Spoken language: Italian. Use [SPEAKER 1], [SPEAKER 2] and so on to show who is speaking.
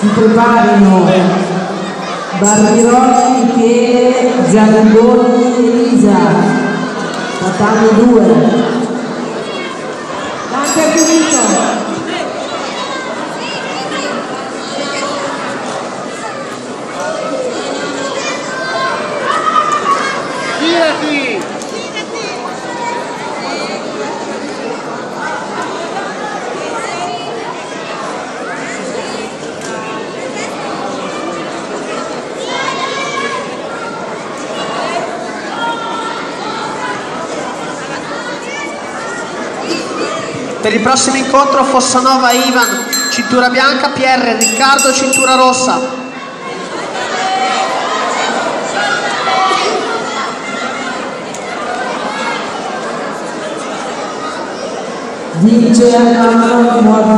[SPEAKER 1] si preparino Barbirolli, Michele, Giannugoni, Elisa, tatami 2. Dante è finito.
[SPEAKER 2] Per il prossimo incontro Fossanova Ivan, cintura bianca, PR Riccardo, cintura rossa.
[SPEAKER 1] Vince a